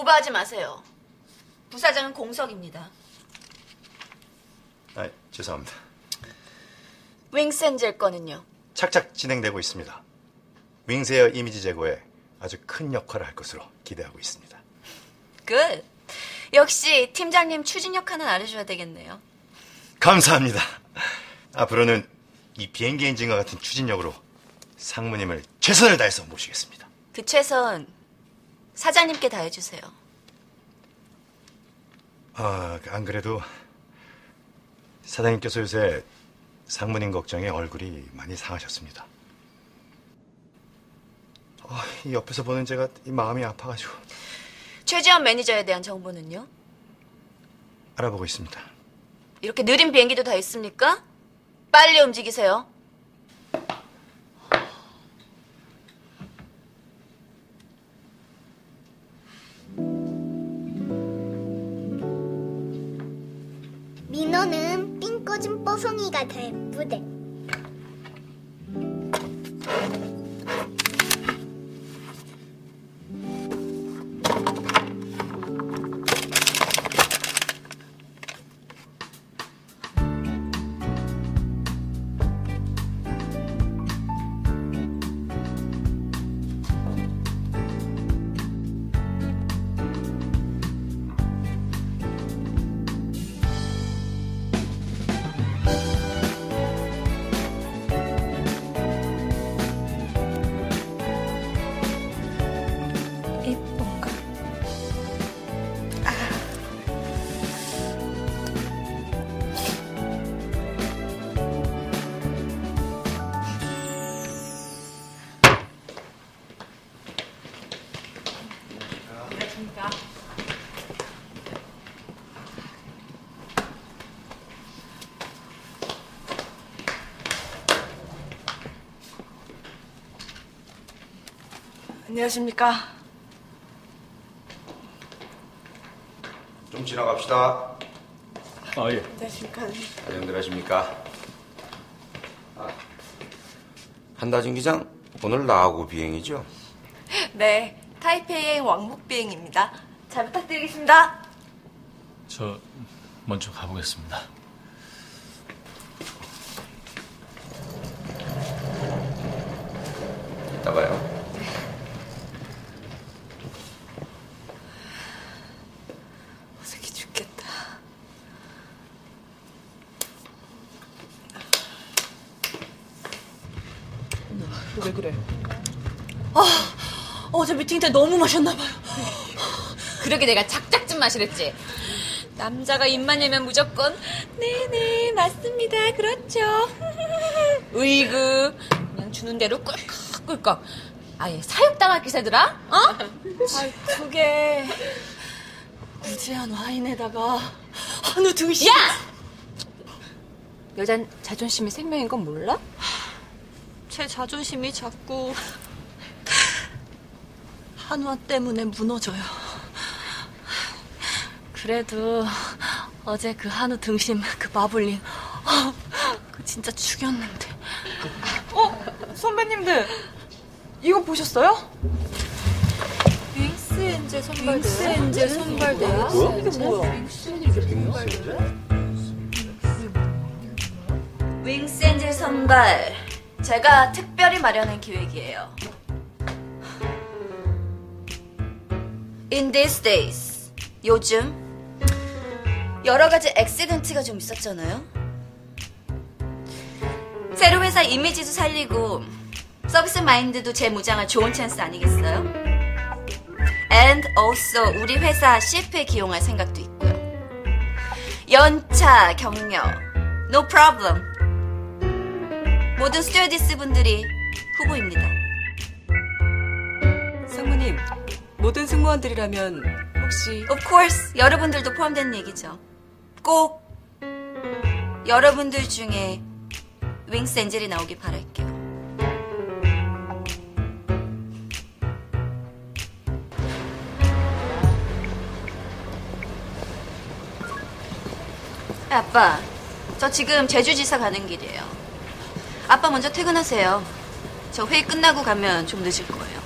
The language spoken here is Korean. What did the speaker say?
오버하지 마세요. 부사장은 공석입니다. 아, 죄송합니다. 윙스엔젤 건은요? 착착 진행되고 있습니다. 윙스웨어 이미지 제고에 아주 큰 역할을 할 것으로 기대하고 있습니다. 끝. 역시 팀장님 추진력 하나 알려줘야 되겠네요. 감사합니다. 앞으로는 이 비행기 엔진과 같은 추진력으로 상무님을 최선을 다해서 모시겠습니다. 그 최선 사장님께 다해주세요. 안 그래도 사장님께서 요새 상무님 걱정에 얼굴이 많이 상하셨습니다. 이 옆에서 보는 제가 이 마음이 아파가지고. 최지원 매니저에 대한 정보는요? 알아보고 있습니다. 이렇게 느린 비행기도 다 있습니까? 빨리 움직이세요. 민호는 삥 꽂은 뽀송이가 더 예쁘대. 안녕하십니까. 좀 지나갑시다. 예. 안녕하십니까. 안녕들 하십니까? 한다진 기장, 오늘 나하고 비행이죠? 네, 타이페이행 왕복 비행입니다. 잘 부탁드리겠습니다. 저 먼저 가보겠습니다. 이따 봐요. 어색해 죽겠다. 왜 그래? 어제 미팅 때 너무 마셨나 봐요. 그러게 내가 작작 좀 마시랬지. 남자가 입만 열면 무조건 네네 맞습니다 그렇죠. 으이그 그냥 주는 대로 꿀꺽꿀꺽. 아예 사육당할 기세더라. 어? 그게 무지한 와인에다가 한우 등심. 야! 여잔 자존심이 생명인 건 몰라? 제 자존심이 자꾸 한우와 때문에 무너져요. 그래도 어제 그 한우 등심 그 마블링 그 진짜 죽였는데. 선배님들 이거 보셨어요? 윙스엔젤 선발대요? 윙스엔젤 선발대요? 뭐야? 이게 뭐야? 윙스엔젤 선발 제가 특별히 마련한 기획이에요. In these days 요즘 여러 가지 액시던트가 좀 있었잖아요. 새로 회사 이미지도 살리고 서비스 마인드도 재무장할 좋은 찬스 아니겠어요? And also 우리 회사 CF에 기용할 생각도 있고요. 연차, 경력 No problem. 모든 스튜어디스 분들이 후보입니다. 상무님, 모든 승무원들이라면 혹시 Of course 여러분들도 포함된 얘기죠. 꼭 여러분들 중에 윙스 엔젤이 나오길 바랄게요. 아빠, 저 지금 제주지사 가는 길이에요. 아빠 먼저 퇴근하세요. 저 회의 끝나고 가면 좀 늦을 거예요.